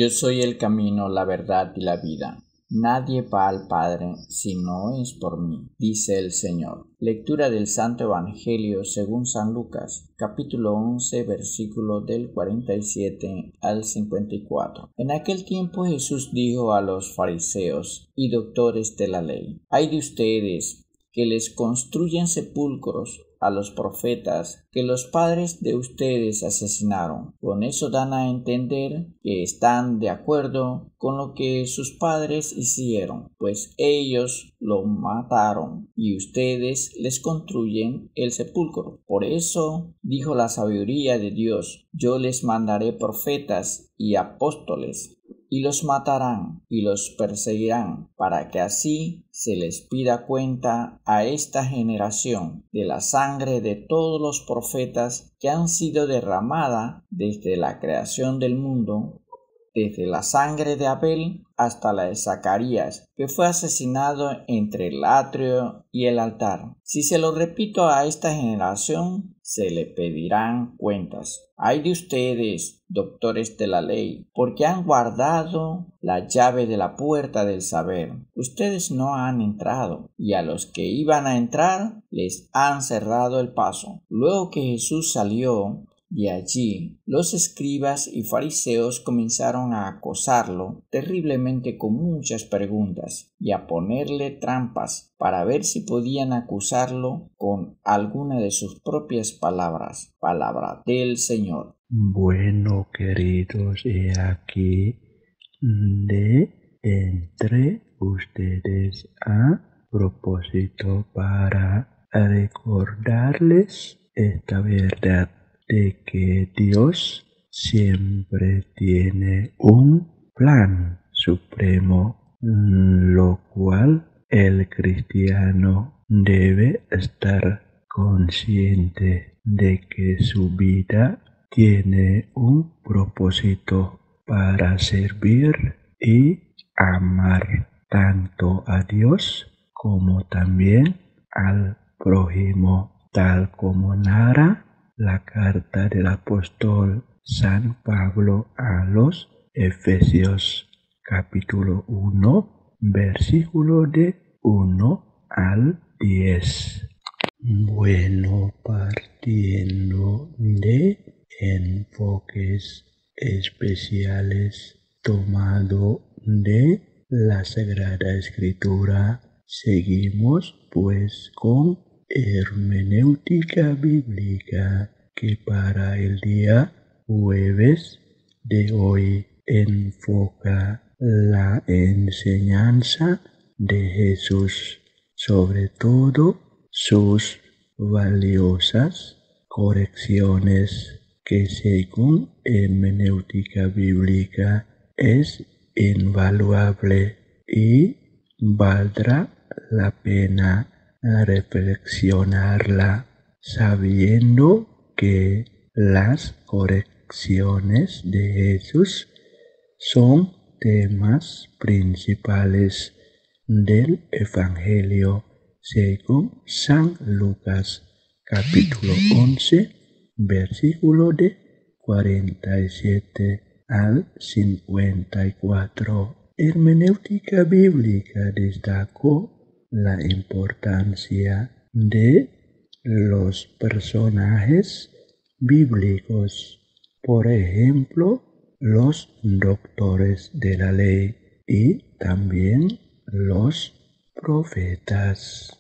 Yo soy el camino, la verdad y la vida. Nadie va al Padre si no es por mí, dice el Señor. Lectura del Santo Evangelio según San Lucas, capítulo 11, versículo del 47 al 54. En aquel tiempo Jesús dijo a los fariseos y doctores de la ley: «Ay de ustedes, que les construyen sepulcros a los profetas que los padres de ustedes asesinaron. Con eso dan a entender que están de acuerdo con lo que sus padres hicieron, pues ellos lo mataron y ustedes les construyen el sepulcro. Por eso dijo la sabiduría de Dios: yo les mandaré profetas y apóstoles, y los matarán y los perseguirán, para que así se les pida cuenta a esta generación de la sangre de todos los profetas que han sido derramada desde la creación del mundo, desde la sangre de Abel hasta la de Zacarías, que fue asesinado entre el atrio y el altar. Si se lo repito a esta generación, se le pedirán cuentas. Ay de ustedes, doctores de la ley, porque han guardado la llave de la puerta del saber. Ustedes no han entrado, y a los que iban a entrar les han cerrado el paso». Luego que Jesús salió de allí, los escribas y fariseos comenzaron a acosarlo terriblemente con muchas preguntas y a ponerle trampas para ver si podían acusarlo con alguna de sus propias palabras. Palabra del Señor. Bueno, queridos, he aquí de entre ustedes a propósito para recordarles esta verdad de que Dios siempre tiene un plan supremo, lo cual el cristiano debe estar consciente de que su vida tiene un propósito para servir y amar tanto a Dios como también al prójimo, tal como narra la carta del apóstol San Pablo a los Efesios, capítulo 1, versículo de 1 al 10. Bueno, partiendo de enfoques especiales tomado de la Sagrada Escritura, seguimos pues con hermenéutica bíblica, que para el día jueves de hoy enfoca la enseñanza de Jesús, sobre todo sus valiosas correcciones, que según hermenéutica bíblica es invaluable y valdrá la pena reflexionarla, sabiendo que las correcciones de Jesús son temas principales del Evangelio según San Lucas, capítulo 11, versículo de 47 al 54. Hermenéutica bíblica destacó la importancia de los personajes bíblicos, por ejemplo, los doctores de la ley y también los profetas.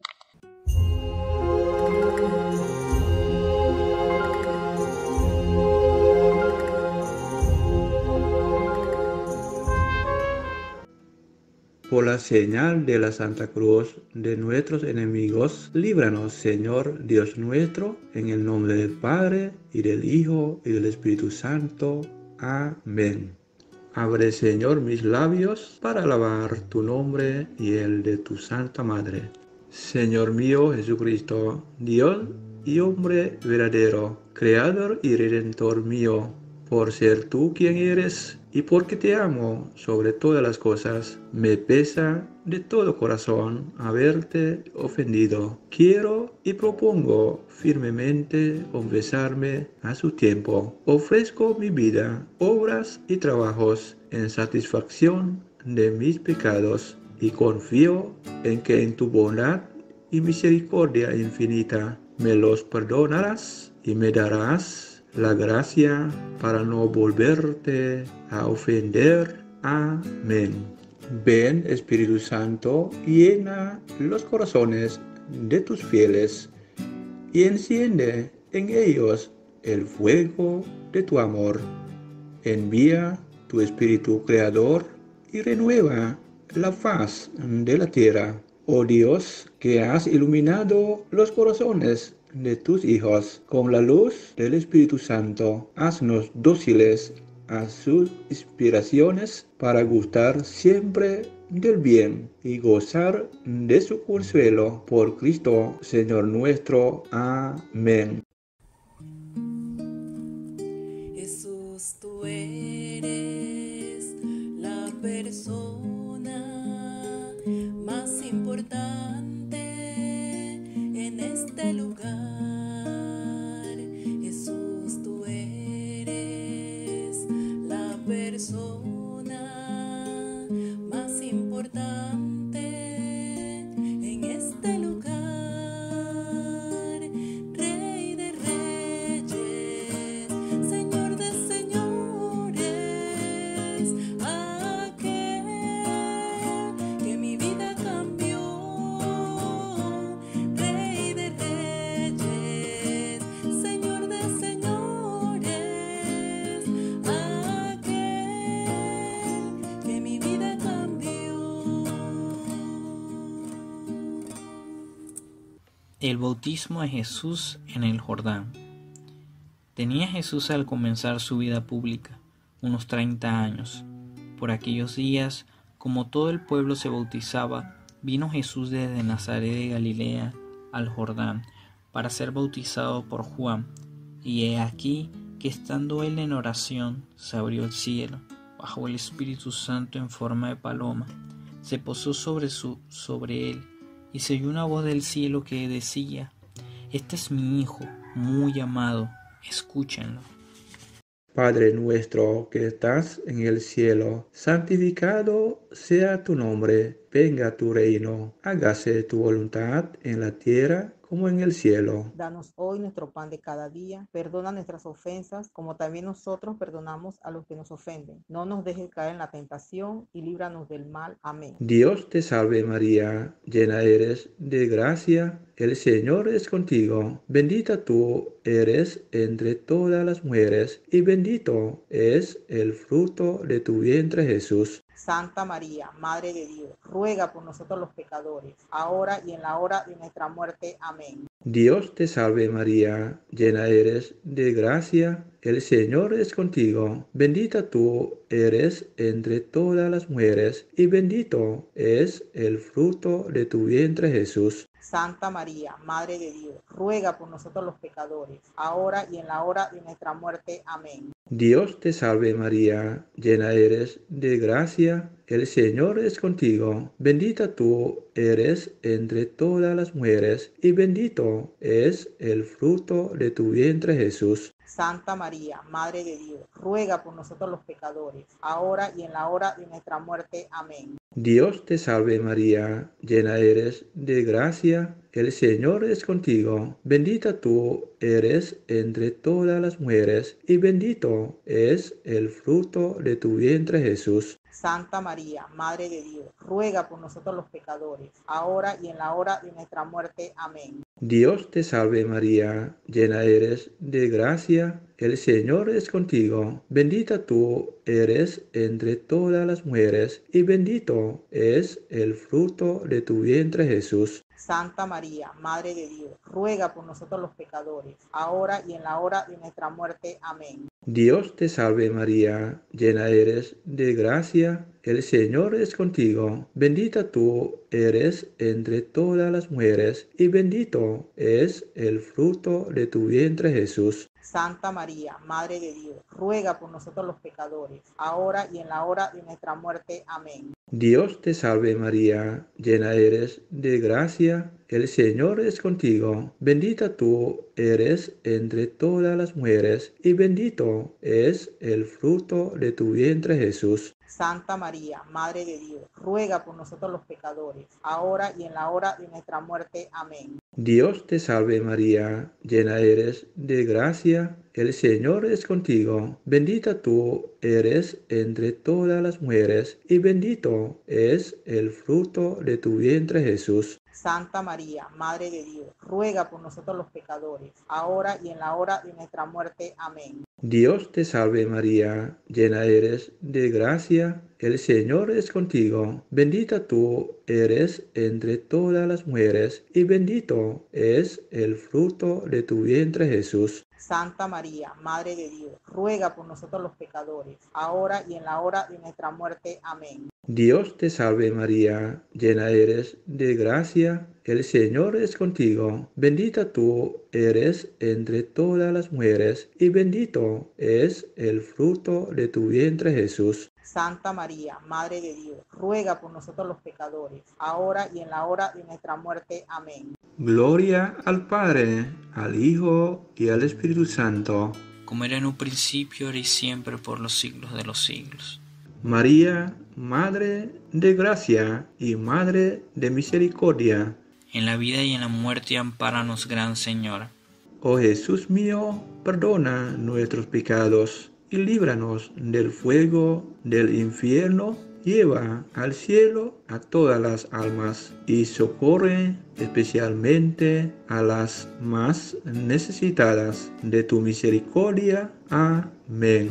Por la señal de la Santa Cruz de nuestros enemigos, líbranos, Señor Dios nuestro, en el nombre del Padre, y del Hijo, y del Espíritu Santo. Amén. Abre, Señor, mis labios para alabar tu nombre y el de tu Santa Madre. Señor mío Jesucristo, Dios y hombre verdadero, Creador y Redentor mío, por ser tú quien eres Y porque te amo sobre todas las cosas, me pesa de todo corazón haberte ofendido. Quiero y propongo firmemente confesarme a su tiempo. Ofrezco mi vida, obras y trabajos en satisfacción de mis pecados y confío en que en tu bondad y misericordia infinita me los perdonarás y me darás la gracia para no volverte a ofender. Amén. Ven, Espíritu Santo, llena los corazones de tus fieles y enciende en ellos el fuego de tu amor. Envía tu Espíritu Creador y renueva la faz de la tierra. Oh Dios, que has iluminado los corazones de tus hijos con la luz del Espíritu Santo, haznos dóciles a sus inspiraciones para gustar siempre del bien y gozar de su consuelo por Cristo, Señor nuestro. Amén. Jesús, tú eres la persona más importante en este lugar. Jesús, tú eres la persona más importante en este lugar. Rey de reyes, Señor de señores, aquel que mi vida cambió. Rey de reyes, Señor de señores, aquel que mi vida cambió. El bautismo de Jesús en el Jordán. Tenía Jesús al comenzar su vida pública unos 30 años. Por aquellos días, como todo el pueblo se bautizaba, vino Jesús desde Nazaret de Galilea al Jordán para ser bautizado por Juan. Y he aquí que estando él en oración, se abrió el cielo, bajó el Espíritu Santo en forma de paloma, se posó sobre él, y se oyó una voz del cielo que decía: Este es mi Hijo, muy amado, escúchenlo. Padre nuestro que estás en el cielo, santificado sea tu nombre, venga tu reino, hágase tu voluntad en la tierra como en el cielo. Danos hoy nuestro pan de cada día, perdona nuestras ofensas, como también nosotros perdonamos a los que nos ofenden. No nos dejes caer en la tentación y líbranos del mal. Amén. Dios te salve María, llena eres de gracia, el Señor es contigo, bendita tú eres entre todas las mujeres, y bendito es el fruto de tu vientre Jesús. Santa María, Madre de Dios, ruega por nosotros los pecadores, ahora y en la hora de nuestra muerte. Amén. Dios te salve María, llena eres de gracia, el Señor es contigo, bendita tú eres entre todas las mujeres, y bendito es el fruto de tu vientre Jesús. Santa María, Madre de Dios, ruega por nosotros los pecadores, ahora y en la hora de nuestra muerte. Amén. Dios te salve María, llena eres de gracia, el Señor es contigo, bendita tú eres entre todas las mujeres, y bendito es el fruto de tu vientre Jesús. Santa María, Madre de Dios, ruega por nosotros los pecadores, ahora y en la hora de nuestra muerte. Amén. Dios te salve María, llena eres de gracia, el Señor es contigo, bendita tú eres entre todas las mujeres, y bendito es el fruto de tu vientre Jesús. Santa María, Madre de Dios, ruega por nosotros los pecadores, ahora y en la hora de nuestra muerte. Amén. Dios te salve María, llena eres de gracia, el Señor es contigo, bendita tú eres entre todas las mujeres, y bendito es el fruto de tu vientre Jesús. Santa María, Madre de Dios, ruega por nosotros los pecadores, ahora y en la hora de nuestra muerte. Amén. Dios te salve María, llena eres de gracia, el Señor es contigo. Bendita tú eres entre todas las mujeres, y bendito es el fruto de tu vientre, Jesús. Santa María, Madre de Dios, ruega por nosotros los pecadores, ahora y en la hora de nuestra muerte. Amén. Dios te salve María, llena eres de gracia, el Señor es contigo. Bendita tú eres entre todas las mujeres, y bendito es el fruto de tu vientre, Jesús. Santa María, Madre de Dios, ruega por nosotros los pecadores, ahora y en la hora de nuestra muerte. Amén. Dios te salve María, llena eres de gracia, el Señor es contigo. Bendita tú eres entre todas las mujeres, y bendito es el fruto de tu vientre, Jesús. Santa María, Madre de Dios, ruega por nosotros los pecadores, ahora y en la hora de nuestra muerte. Amén. Dios te salve María, llena eres de gracia, el Señor es contigo. Bendita tú eres entre todas las mujeres, y bendito es el fruto de tu vientre, Jesús. Santa María, Madre de Dios, ruega por nosotros los pecadores, ahora y en la hora de nuestra muerte. Amén. Dios te salve María, llena eres de gracia, el Señor es contigo. Bendita tú eres entre todas las mujeres, y bendito es el fruto de tu vientre, Jesús. Santa María, Madre de Dios, ruega por nosotros los pecadores, ahora y en la hora de nuestra muerte. Amén. Gloria al Padre, al Hijo y al Espíritu Santo. Como era en un principio, ahora y siempre, por los siglos de los siglos. María, Madre de gracia y Madre de misericordia. En la vida y en la muerte, ampáranos, Gran Señora. Oh Jesús mío, perdona nuestros pecados y líbranos del fuego del infierno. Lleva al cielo a todas las almas y socorre especialmente a las más necesitadas de tu misericordia. Amén.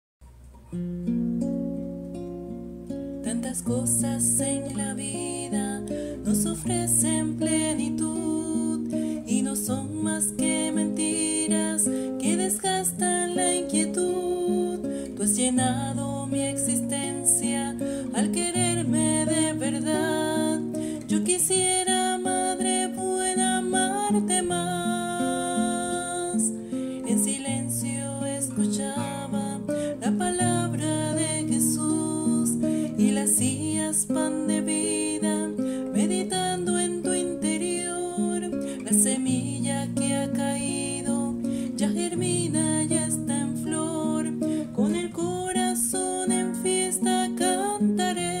Tantas cosas en la vida nos ofrecen plenitud y no son más que mentiras que desgastan la inquietud. Tú has llenado mi existencia al quererme de verdad. Yo quisiera, Madre buena, amarte más. En silencio escuchaba la palabra de Jesús y la hacías pan de vida, meditando en tu interior. La semilla que ha caído ya germina, ya está en flor. Con el corazón en fiesta cantaré.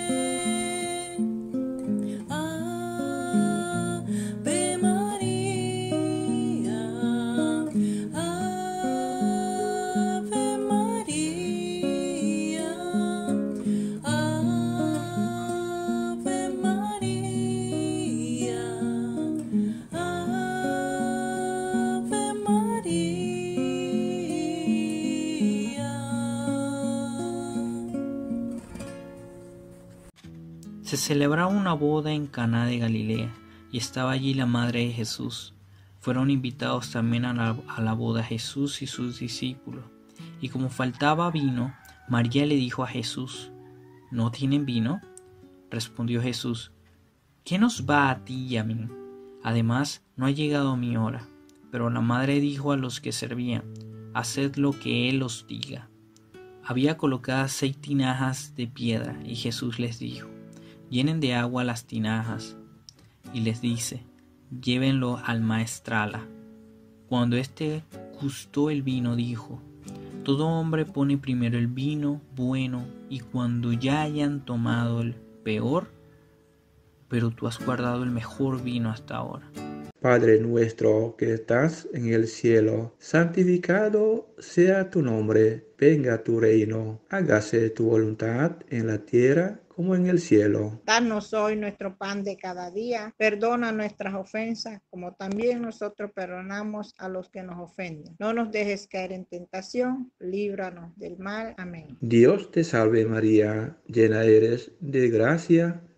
Ave María, Ave María, Ave María, Ave María. Se celebraba una boda en Caná de Galilea, y estaba allí la madre de Jesús. Fueron invitados también a la boda Jesús y sus discípulos. Y como faltaba vino, María le dijo a Jesús: ¿No tienen vino? Respondió Jesús: ¿Qué nos va a ti y a mí? Además, no ha llegado mi hora. Pero la madre dijo a los que servían: Haced lo que él os diga. Había colocadas 6 tinajas de piedra, y Jesús les dijo: Llenen de agua las tinajas. Y les dice: Llévenlo al maestrala. Cuando éste gustó el vino, dijo: Todo hombre pone primero el vino bueno, y cuando ya hayan tomado el peor, pero tú has guardado el mejor vino hasta ahora. Padre nuestro que estás en el cielo, santificado sea tu nombre. Venga tu reino. Hágase tu voluntad en la tierra como en el cielo. Danos hoy nuestro pan de cada día. Perdona nuestras ofensas, como también nosotros perdonamos a los que nos ofenden. No nos dejes caer en tentación, líbranos del mal. Amén. Dios te salve María, llena eres de gracia,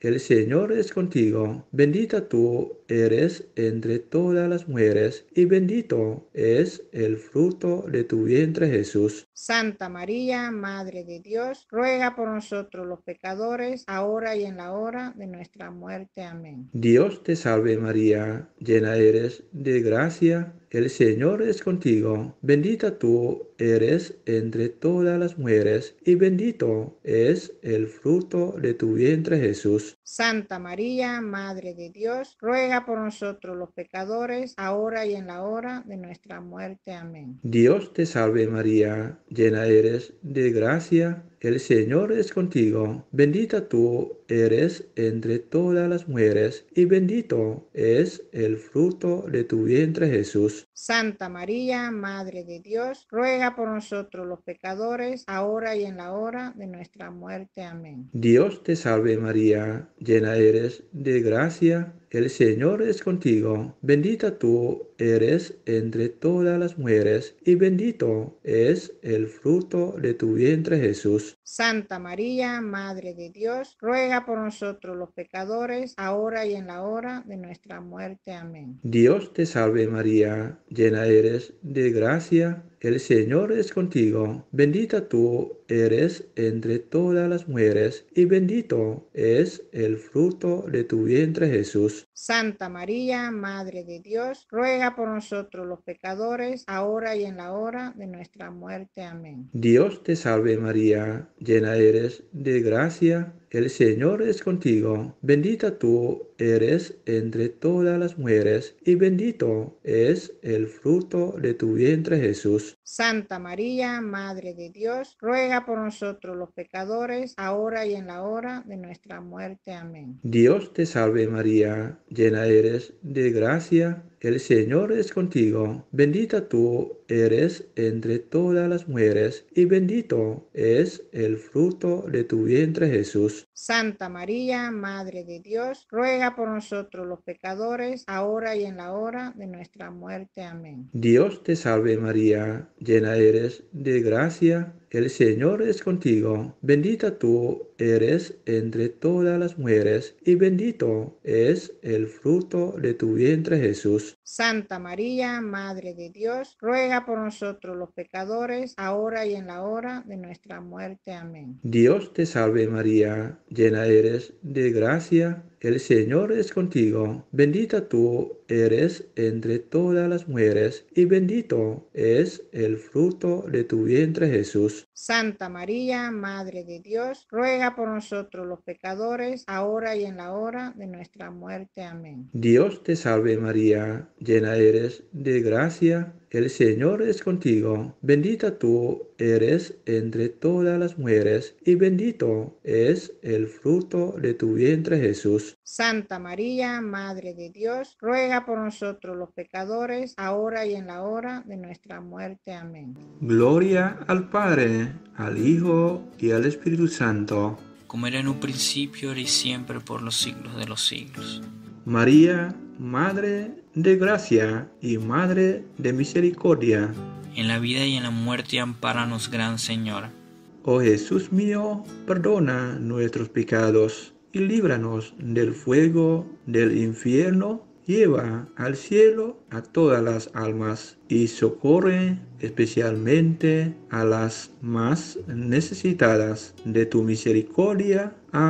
el Señor es contigo. Bendita tú eres entre todas las mujeres, y bendito es el fruto de tu vientre, Jesús. Santa María, Madre de Dios, ruega por nosotros los pecadores, ahora y en la hora de nuestra muerte. Amén. Dios te salve María, llena eres de gracia, el Señor es contigo. Bendita tú eres entre todas las mujeres, y bendito es el fruto de tu vientre, Jesús. Santa María, Madre de Dios, ruega por nosotros los pecadores, ahora y en la hora de nuestra muerte. Amén. Dios te salve María, llena eres de gracia, el Señor es contigo. Bendita tú eres entre todas las mujeres, y bendito es el fruto de tu vientre, Jesús. Santa María, Madre de Dios, ruega por nosotros los pecadores, ahora y en la hora de nuestra muerte. Amén. Dios te salve María, llena eres de gracia, el Señor es contigo. Bendita tú eres entre todas las mujeres, y bendito es el fruto de tu vientre, Jesús. Santa María, Madre de Dios, ruega por nosotros los pecadores, ahora y en la hora de nuestra muerte. Amén. Dios te salve María, llena eres de gracia, el Señor es contigo. Bendita tú eres entre todas las mujeres, y bendito es el fruto de tu vientre, Jesús. Santa María, Madre de Dios, ruega por nosotros los pecadores, ahora y en la hora de nuestra muerte. Amén. Dios te salve María, llena eres de gracia, el Señor es contigo. Bendita tú eres entre todas las mujeres, y bendito es el fruto de tu vientre, Jesús. Santa María, Madre de Dios, ruega por nosotros los pecadores, ahora y en la hora de nuestra muerte. Amén. Dios te salve María, llena eres de gracia, el Señor es contigo. Bendita tú eres entre todas las mujeres, y bendito es el fruto de tu vientre, Jesús. Santa María, Madre de Dios, ruega por nosotros los pecadores, ahora y en la hora de nuestra muerte. Amén. Dios te salve María, llena eres de gracia, el Señor es contigo. Bendita tú eres entre todas las mujeres, y bendito es el fruto de tu vientre, Jesús. Santa María, Madre de Dios, ruega por nosotros los pecadores, ahora y en la hora de nuestra muerte. Amén. Dios te salve María, llena eres de gracia, el Señor es contigo. Bendita tú eres entre todas las mujeres, y bendito es el fruto de tu vientre, Jesús. Santa María, Madre de Dios, ruega por nosotros los pecadores, ahora y en la hora de nuestra muerte. Amén. Dios te salve María, llena eres de gracia, el Señor es contigo. Bendita tú eres entre todas las mujeres, y bendito es el fruto de tu vientre, Jesús. Santa María, Madre de Dios, ruega por nosotros los pecadores, ahora y en la hora de nuestra muerte. Amén. Gloria al Padre, al Hijo y al Espíritu Santo, como era en un principio, ahora y siempre, por los siglos de los siglos. María, Madre de gracia y Madre de misericordia, En la vida y en la muerte, ampáranos, Gran Señora. oh Jesús mío, perdona nuestros pecados y líbranos del fuego del infierno. Lleva al cielo a todas las almas y socorre especialmente a las más necesitadas de tu misericordia.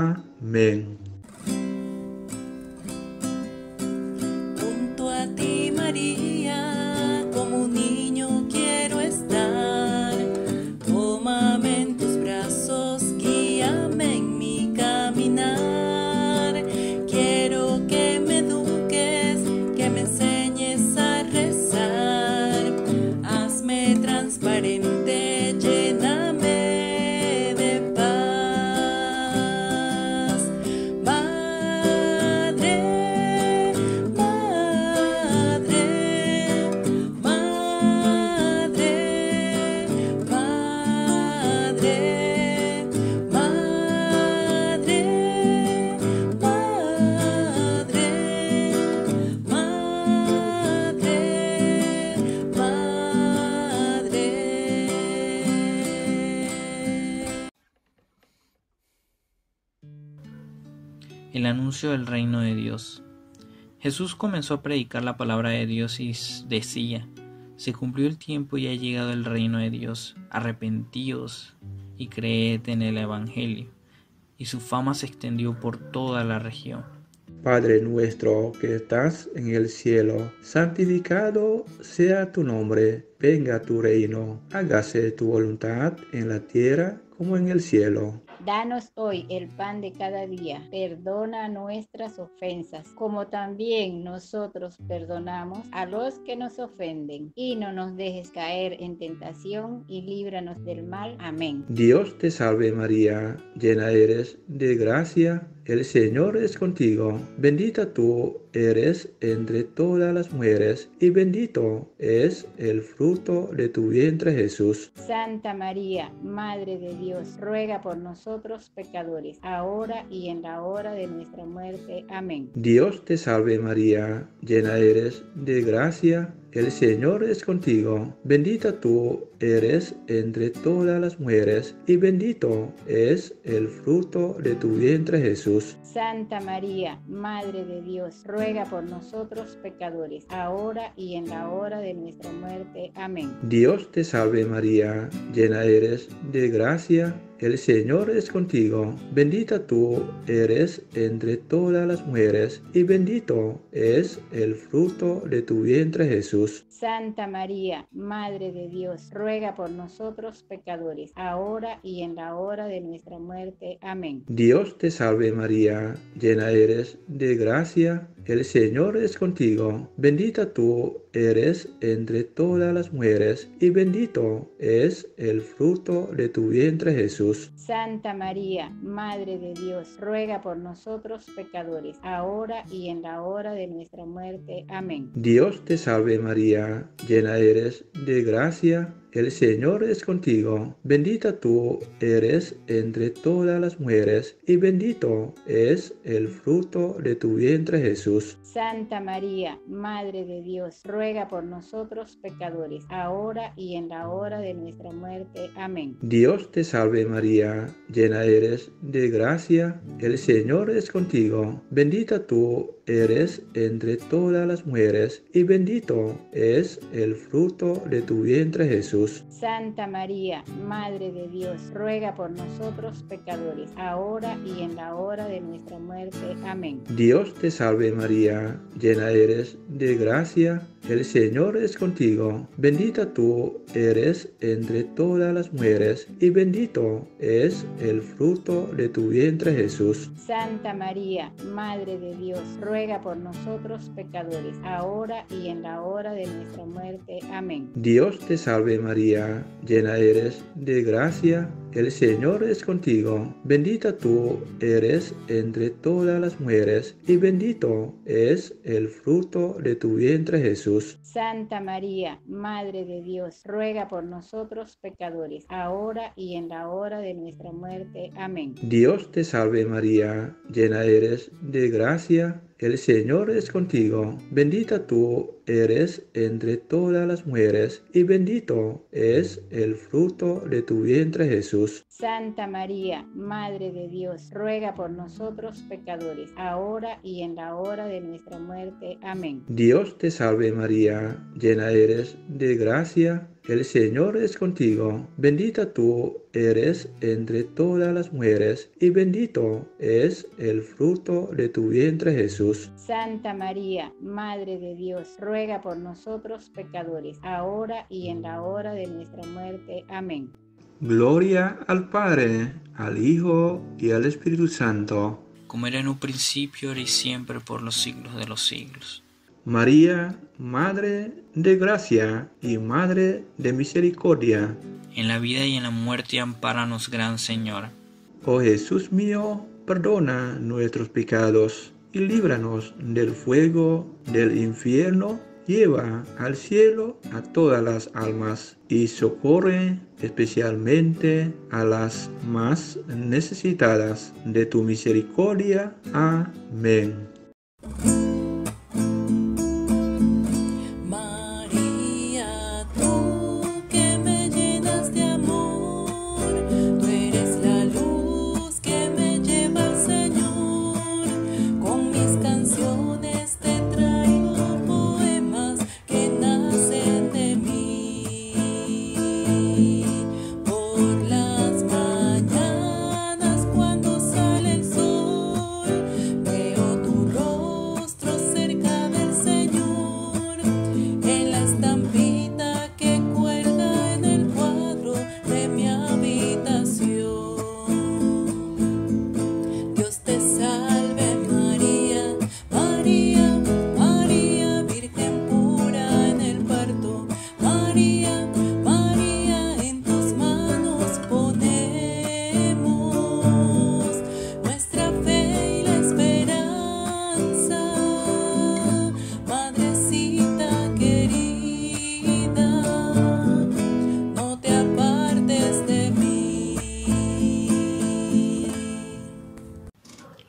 Amén. Junto a ti, María, como un niño quiero estar. Tómame en tus brazos, guíame en mi caminar. Quiero que me eduques, que me enseñes a rezar. Hazme transparente, lléname de paz. El anuncio del reino de Dios. Jesús comenzó a predicar la palabra de Dios y decía: se cumplió el tiempo y ha llegado el reino de Dios. Arrepentíos y creed en el Evangelio. Y su fama se extendió por toda la región. Padre nuestro que estás en el cielo, santificado sea tu nombre. Venga tu reino. Hágase tu voluntad en la tierra como en el cielo. Danos hoy el pan de cada día. Perdona nuestras ofensas, como también nosotros perdonamos a los que nos ofenden. Y no nos dejes caer en tentación y líbranos del mal. Amén. Dios te salve María, llena eres de gracia, el Señor es contigo. Bendita tú eres entre todas las mujeres, y bendito es el fruto de tu vientre Jesús. Santa María, Madre de Dios, ruega por nosotros pecadores, ahora y en la hora de nuestra muerte. Amén. Dios te salve María, llena eres de gracia, el Señor es contigo. Bendita tú eres entre todas las mujeres, y bendito es el fruto de tu vientre Jesús. Santa María, Madre de Dios, ruega por nosotros pecadores, ahora y en la hora de nuestra muerte. Amén. Dios te salve María, llena eres de gracia, el Señor es contigo. Bendita tú eres entre todas las mujeres, y bendito es el fruto de tu vientre Jesús. Santa María, Madre de Dios, ruega por nosotros pecadores, ahora y en la hora de nuestra muerte. Amén. Dios te salve María, llena eres de gracia, el Señor es contigo. Bendita tú eres entre todas las mujeres, y bendito es el fruto de tu vientre Jesús. Santa María, Madre de Dios, ruega por nosotros pecadores, ahora y en la hora de nuestra muerte. Amén. Dios te salve María, llena eres de gracia, el Señor es contigo. Bendita tú eres entre todas las mujeres, y bendito es el fruto de tu vientre Jesús. Santa María, Madre de Dios, ruega por nosotros pecadores, ahora y en la hora de nuestra muerte. Amén. Dios te salve María, llena eres de gracia, el Señor es contigo. Bendita tú eres entre todas las mujeres, y bendito es el fruto de tu vientre Jesús. Santa María, Madre de Dios, ruega por nosotros pecadores, ahora y en la hora de nuestra muerte. Amén. Dios te salve María, llena eres de gracia, el Señor es contigo. Bendita tú eres entre todas las mujeres, y bendito es el fruto de tu vientre Jesús. Santa María, Madre de Dios, ruega por nosotros pecadores, ahora y en la hora de nuestra muerte. Amén. Dios te salve María, llena eres de gracia, el Señor es contigo. Bendita tú eres entre todas las mujeres, y bendito es el fruto de tu vientre Jesús. Santa María, Madre de Dios, ruega por nosotros pecadores, ahora y en la hora de nuestra muerte. Amén. Dios te salve María, llena eres de gracia, el Señor es contigo. Bendita tú eres entre todas las mujeres, y bendito es el fruto de tu vientre Jesús. Santa María, Madre de Dios, ruega por nosotros pecadores, ahora y en la hora de nuestra muerte. Amén. Dios te salve María, llena eres de gracia, el Señor es contigo. Bendita tú eres entre todas las mujeres, y bendito es el fruto de tu vientre Jesús. Santa María, Madre de Dios, ruega por nosotros pecadores, ahora y en la hora de nuestra muerte. Amén. Gloria al Padre, al Hijo y al Espíritu Santo. Como era en un principio, ahora y siempre, por los siglos de los siglos. María, Madre de gracia y Madre de misericordia. En la vida y en la muerte, ampáranos, Gran Señora. Oh Jesús mío, perdona nuestros pecados y líbranos del fuego del infierno. Lleva al cielo a todas las almas y socorre especialmente a las más necesitadas de tu misericordia. Amén. María, tú que me llenas de amor, tú eres la luz que me lleva al Señor.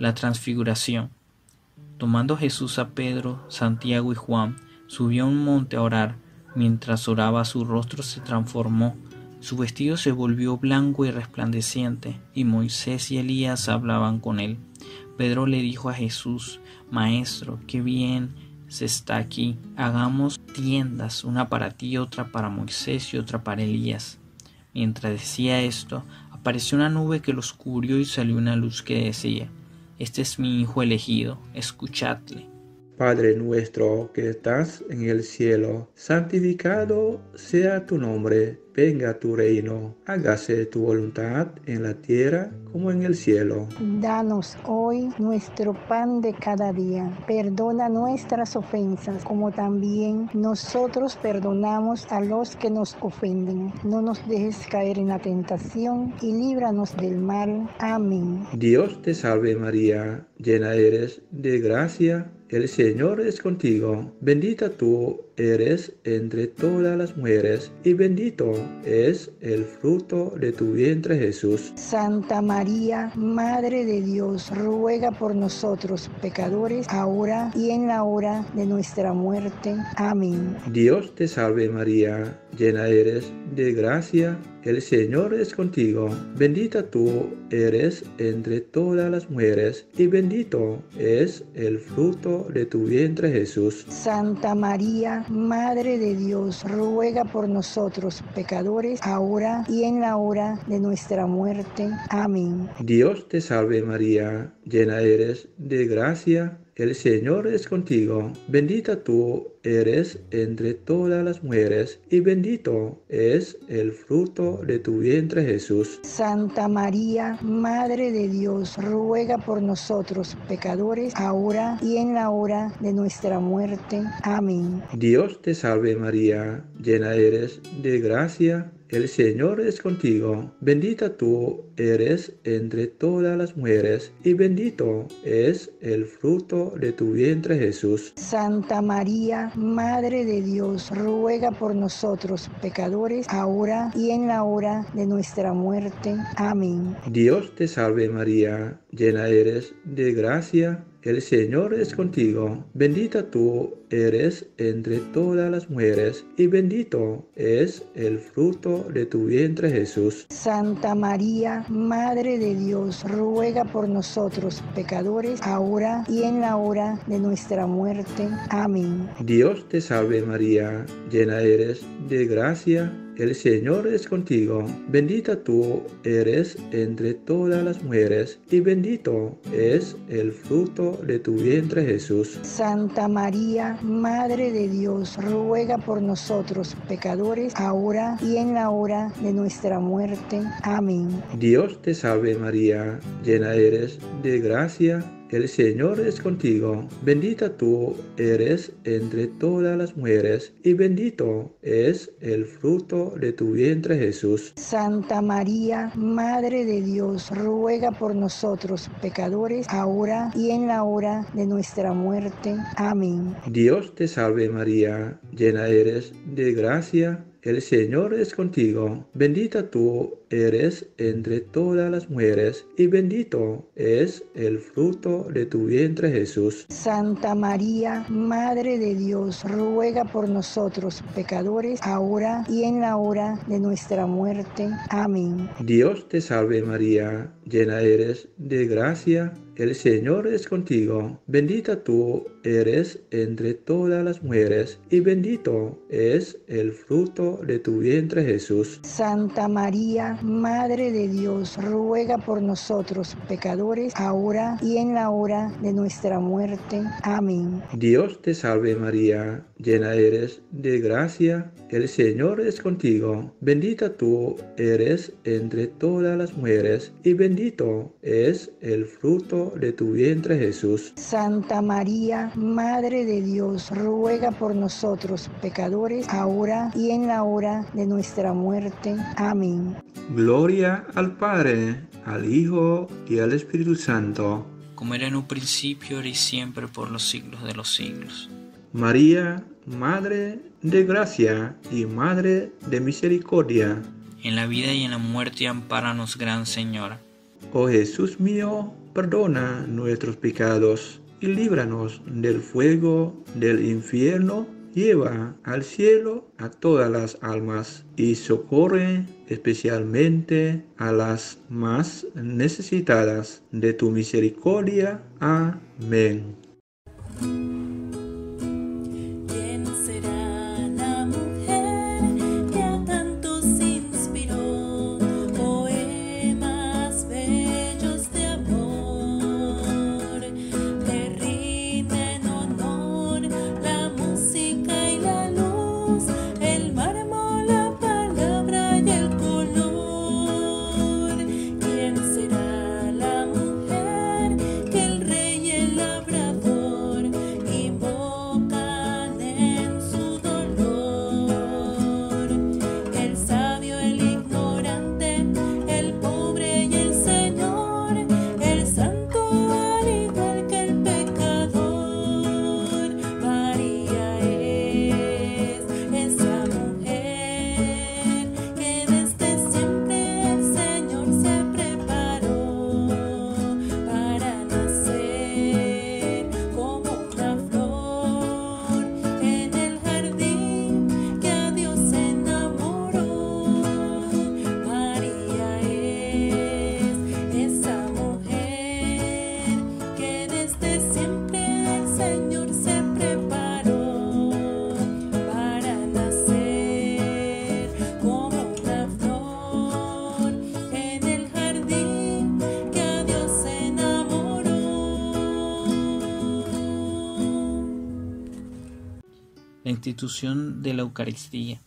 La transfiguración. Tomando Jesús a Pedro, Santiago y Juan, subió a un monte a orar. Mientras oraba, su rostro se transformó, su vestido se volvió blanco y resplandeciente, y Moisés y Elías hablaban con él. Pedro le dijo a Jesús: Maestro, qué bien se está aquí. Hagamos tiendas, una para ti y otra para Moisés y otra para Elías. Mientras decía esto, apareció una nube que los cubrió y salió una luz que decía: Este es mi Hijo elegido, escuchadle. Padre nuestro que estás en el cielo, santificado sea tu nombre, venga tu reino, hágase tu voluntad en la tierra como en el cielo. Danos hoy nuestro pan de cada día, perdona nuestras ofensas como también nosotros perdonamos a los que nos ofenden. No nos dejes caer en la tentación y líbranos del mal. Amén. Dios te salve María, llena eres de gracia, el Señor es contigo, bendita tú eres entre todas las mujeres, y bendito es el fruto de tu vientre Jesús. Santa María, Madre de Dios, ruega por nosotros pecadores, ahora y en la hora de nuestra muerte. Amén. Dios te salve María, llena eres de gracia, el Señor es contigo, bendita tú eres entre todas las mujeres, y bendito es el fruto de tu vientre Jesús. Santa María, Madre de Dios, ruega por nosotros pecadores, ahora y en la hora de nuestra muerte. Amén. Dios te salve María, llena eres de gracia, el Señor es contigo, bendita tú eres entre todas las mujeres, y bendito es el fruto de tu vientre Jesús. Santa María, Madre de Dios, ruega por nosotros pecadores, ahora y en la hora de nuestra muerte. Amén. Dios te salve María, llena eres de gracia, el Señor es contigo, bendita tú eres entre todas las mujeres, y bendito es el fruto de tu vientre Jesús. Santa María, Madre de Dios, ruega por nosotros pecadores, ahora y en la hora de nuestra muerte. Amén. Dios te salve María, llena eres de gracia, el Señor es contigo, bendita tú eres entre todas las mujeres, y bendito es el fruto de tu vientre Jesús. Santa María, Madre de Dios, ruega por nosotros pecadores, ahora y en la hora de nuestra muerte. Amén. Dios te salve María, llena eres de gracia, el Señor es contigo, bendita tú eres entre todas las mujeres, y bendito es el fruto de tu vientre Jesús. Santa María, Madre de Dios, ruega por nosotros pecadores, ahora y en la hora de nuestra muerte. Amén. Dios te salve María, llena eres de gracia, el Señor es contigo, bendita tú eres entre todas las mujeres, y bendito es el fruto de tu vientre Jesús. Santa María, Madre de Dios, ruega por nosotros pecadores, ahora y en la hora de nuestra muerte. Amén. Dios te salve María, llena eres de gracia, el Señor es contigo, bendita tú eres entre todas las mujeres, y bendito es el fruto de tu vientre Jesús. Santa María, Madre de Dios, ruega por nosotros pecadores, ahora y en la hora de nuestra muerte. Amén. Dios te salve María, llena eres de gracia, el Señor es contigo, bendita tú eres entre todas las mujeres, y bendito es el fruto de tu vientre Jesús. Santa María, Madre de Dios, ruega por nosotros pecadores, ahora y en la hora de nuestra muerte. Amén. Dios te salve María, llena eres de gracia, el Señor es contigo, bendita tú eres entre todas las mujeres, y bendito es el fruto de tu vientre Jesús. Santa María, Madre de Dios, ruega por nosotros pecadores, ahora y en la hora de nuestra muerte. Amén. Gloria al Padre, al Hijo y al Espíritu Santo, como era en un principio, ahora y siempre, por los siglos de los siglos. María, Madre de gracia y Madre de misericordia, en la vida y en la muerte, ampáranos, Gran Señora. Oh Jesús mío, perdona nuestros pecados y líbranos del fuego del infierno. Lleva al cielo a todas las almas y socorre especialmente a las más necesitadas de tu misericordia. Amén. ¿Quién será la mujer que a tantos inspiró poemas bellos de amor? Le rinden honor la música y la luz, el mármol, la palabra y el color. ¿Quién será la mujer que el rey y el labrador invocan en su dolor? El sabio, el ignorante, el pobre y el Señor, el santo al igual que el pecador. María es esa mujer que desde siempre el Señor se preparó para nacer como una flor en el jardín que a Dios enamoró. María es esa mujer que desde siempre el Señor se preparó para nacer como una flor en el jardín que a Dios enamoró. La institución de la Eucaristía.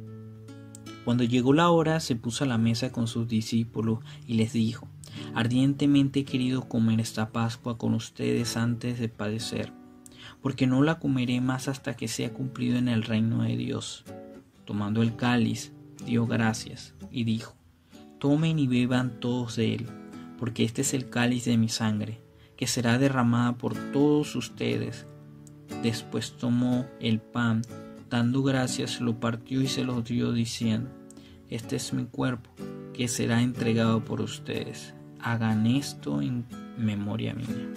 Cuando llegó la hora, se puso a la mesa con sus discípulos y les dijo: ardientemente he querido comer esta Pascua con ustedes antes de padecer, porque no la comeré más hasta que sea cumplido en el reino de Dios. Tomando el cáliz, dio gracias y dijo: tomen y beban todos de él, porque este es el cáliz de mi sangre, que será derramada por todos ustedes. Después tomó el pan, dando gracias, lo partió y se lo dio diciendo: este es mi cuerpo, que será entregado por ustedes. Hagan esto en memoria mía.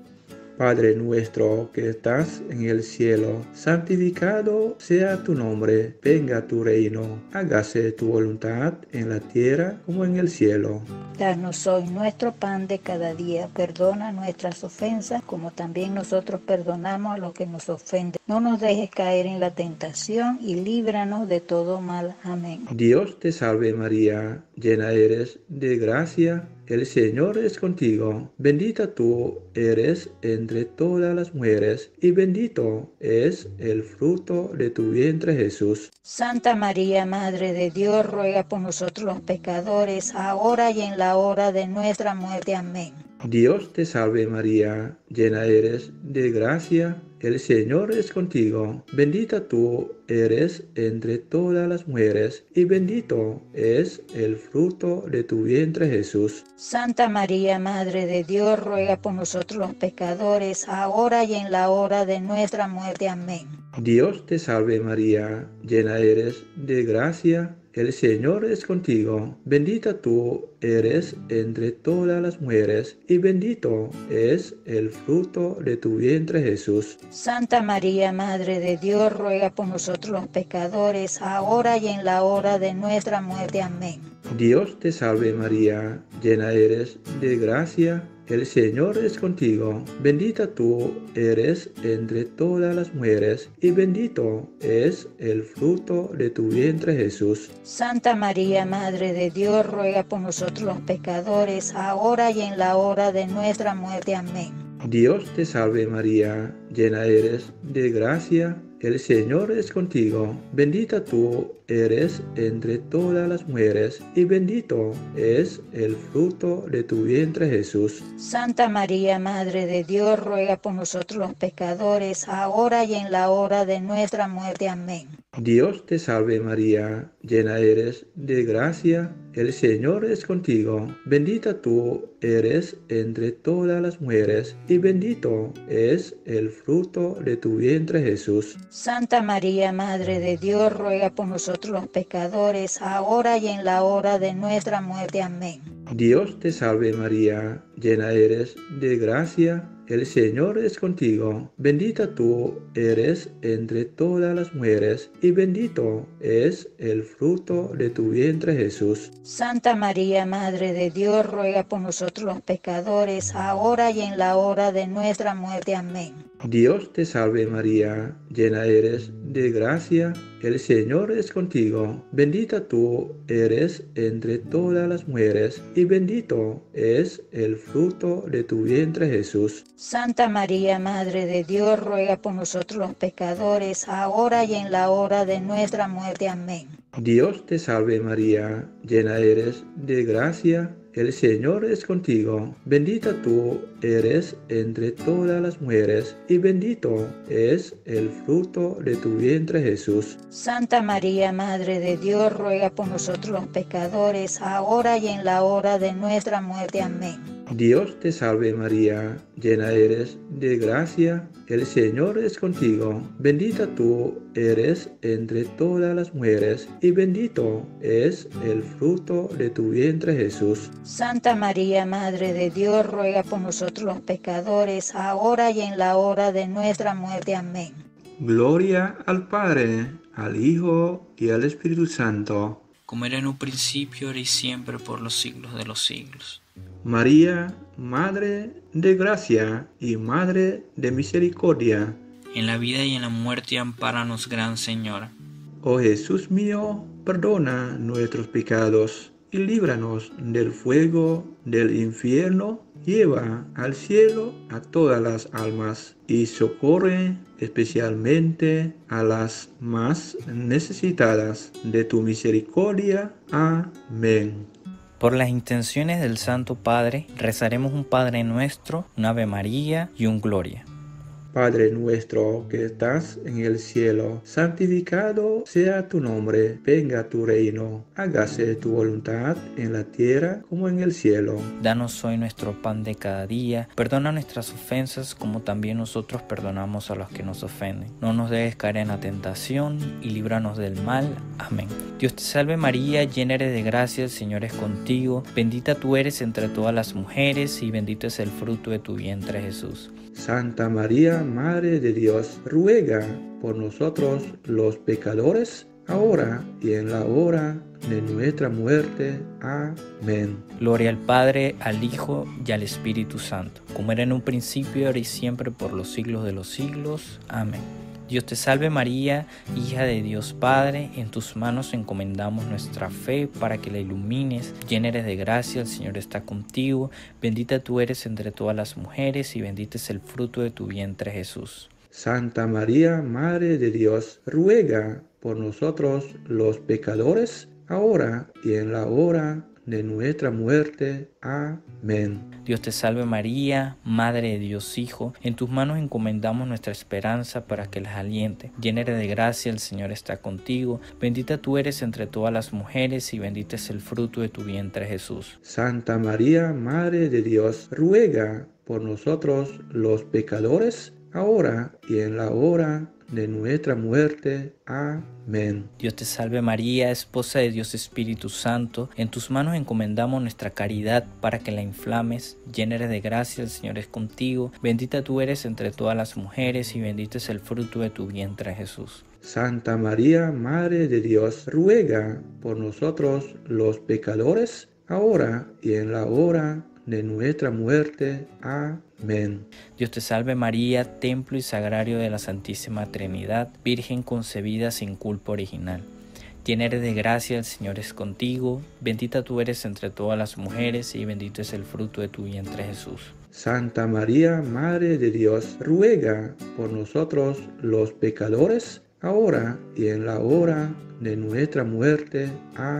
Padre nuestro que estás en el cielo, santificado sea tu nombre, venga tu reino, hágase tu voluntad en la tierra como en el cielo. Danos hoy nuestro pan de cada día, perdona nuestras ofensas como también nosotros perdonamos a los que nos ofenden. No nos dejes caer en la tentación y líbranos de todo mal. Amén. Dios te salve María, llena eres de gracia, el Señor es contigo, bendita tú eres entre todas las mujeres, y bendito es el fruto de tu vientre Jesús. Santa María, Madre de Dios, ruega por nosotros los pecadores, ahora y en la hora de nuestra muerte. Amén. Dios te salve María, llena eres de gracia, el Señor es contigo, bendita tú eres entre todas las mujeres, y bendito es el fruto de tu vientre Jesús. Santa María, Madre de Dios, ruega por nosotros los pecadores, ahora y en la hora de nuestra muerte. Amén. Dios te salve María, llena eres de gracia, el Señor es contigo, bendita tú eres entre todas las mujeres, y bendito es el fruto de tu vientre Jesús. Santa María, Madre de Dios, ruega por nosotros los pecadores, ahora y en la hora de nuestra muerte. Amén. Dios te salve María, llena eres de gracia, el Señor es contigo, bendita tú eres entre todas las mujeres, y bendito es el fruto de tu vientre Jesús. Santa María, Madre de Dios, ruega por nosotros los pecadores, ahora y en la hora de nuestra muerte. Amén. Dios te salve María, llena eres de gracia, el Señor es contigo, bendita tú eres entre todas las mujeres, y bendito es el fruto de tu vientre Jesús. Santa María, Madre de Dios, ruega por nosotros los pecadores, ahora y en la hora de nuestra muerte. Amén. Dios te salve María, llena eres de gracia, el Señor es contigo, bendita tú eres entre todas las mujeres, y bendito es el fruto de tu vientre Jesús. Santa María, Madre de Dios, ruega por nosotros los pecadores, ahora y en la hora de nuestra muerte. Amén. Dios te salve María, llena eres de gracia, el Señor es contigo, bendita tú eres entre todas las mujeres, y bendito es el fruto de tu vientre Jesús. Santa María, Madre de Dios, ruega por nosotros los pecadores, ahora y en la hora de nuestra muerte. Amén. Dios te salve María, llena eres de gracia, el Señor es contigo, bendita tú eres entre todas las mujeres, y bendito es el fruto de tu vientre Jesús. Santa María, Madre de Dios, ruega por nosotros los pecadores, ahora y en la hora de nuestra muerte. Amén. Dios te salve María, llena eres de gracia, el Señor es contigo, bendita tú eres entre todas las mujeres, y bendito es el fruto de tu vientre Jesús. Santa María, Madre de Dios, ruega por nosotros los pecadores, ahora y en la hora de nuestra muerte. Amén. Dios te salve María, llena eres de gracia, el Señor es contigo, bendita tú eres entre todas las mujeres, y bendito es el fruto de tu vientre Jesús. Santa María, Madre de Dios, ruega por nosotros los pecadores, ahora y en la hora de nuestra muerte. Amén. Gloria al Padre, al Hijo y al Espíritu Santo, como era en un principio, ahora y siempre, por los siglos de los siglos. María, Madre de gracia y Madre de misericordia, en la vida y en la muerte, ampáranos, Gran Señora. Oh Jesús mío, perdona nuestros pecados y líbranos del fuego del infierno. Lleva al cielo a todas las almas y socorre especialmente a las más necesitadas de tu misericordia. Amén. Por las intenciones del Santo Padre, rezaremos un Padre Nuestro, un Ave María y un Gloria. Padre nuestro que estás en el cielo, santificado sea tu nombre, venga tu reino, hágase tu voluntad en la tierra como en el cielo. Danos hoy nuestro pan de cada día, perdona nuestras ofensas como también nosotros perdonamos a los que nos ofenden. No nos dejes caer en la tentación y líbranos del mal. Amén. Dios te salve María, llena eres de gracia, el Señor es contigo, bendita tú eres entre todas las mujeres y bendito es el fruto de tu vientre Jesús. Santa María, Madre de Dios, ruega por nosotros los pecadores, ahora y en la hora de nuestra muerte. Amén. Gloria al Padre, al Hijo y al Espíritu Santo, como era en un principio, ahora y siempre, por los siglos de los siglos. Amén. Dios te salve María, hija de Dios Padre, en tus manos encomendamos nuestra fe para que la ilumines. Llena eres de gracia, el Señor está contigo, bendita tú eres entre todas las mujeres y bendito es el fruto de tu vientre Jesús. Santa María, Madre de Dios, ruega por nosotros los pecadores, ahora y en la hora de nuestra muerte. Amén. Dios te salve María, Madre de Dios Hijo, en tus manos encomendamos nuestra esperanza para que las aliente. Llena eres de gracia, el Señor está contigo, bendita tú eres entre todas las mujeres y bendito es el fruto de tu vientre Jesús. Santa María, Madre de Dios, ruega por nosotros los pecadores, ahora y en la hora de nuestra muerte. Amén. Dios te salve María, esposa de Dios Espíritu Santo, en tus manos encomendamos nuestra caridad para que la inflames. Llena eres de gracia, el Señor es contigo, bendita tú eres entre todas las mujeres y bendito es el fruto de tu vientre Jesús. Santa María, Madre de Dios, ruega por nosotros los pecadores, ahora y en la hora de nuestra muerte. Amén. Dios te salve María, templo y sagrario de la Santísima Trinidad, Virgen concebida sin culpa original. Llena eres de gracia, el Señor es contigo, bendita tú eres entre todas las mujeres y bendito es el fruto de tu vientre Jesús. Santa María, Madre de Dios, ruega por nosotros los pecadores, ahora y en la hora de nuestra muerte.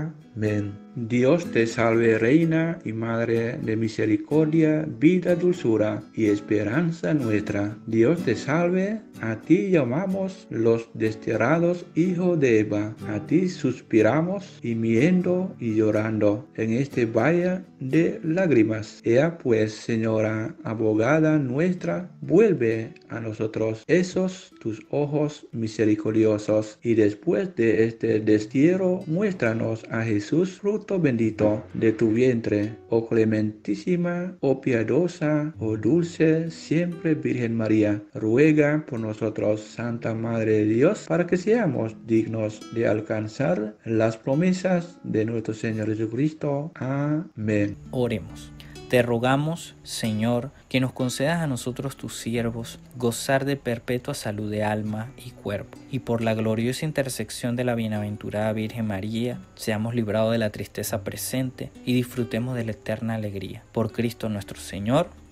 Amén. Dios te salve, Reina y Madre de misericordia, vida, dulzura y esperanza nuestra. Dios te salve, a ti llamamos los desterrados hijos de Eva. A ti suspiramos, gimiendo y llorando en este valle de lágrimas. Ea pues, Señora, abogada nuestra, vuelve a nosotros esos tus ojos misericordiosos, y después de este destierro, muéstranos a Jesús, fruto fruto bendito de tu vientre, oh clementísima, oh piadosa, oh dulce, siempre Virgen María, ruega por nosotros, Santa Madre de Dios, para que seamos dignos de alcanzar las promesas de nuestro Señor Jesucristo. Amén. Oremos. Te rogamos, Señor, que nos concedas a nosotros tus siervos gozar de perpetua salud de alma y cuerpo, y por la gloriosa intersección de la bienaventurada Virgen María, seamos librados de la tristeza presente y disfrutemos de la eterna alegría. Por Cristo nuestro Señor.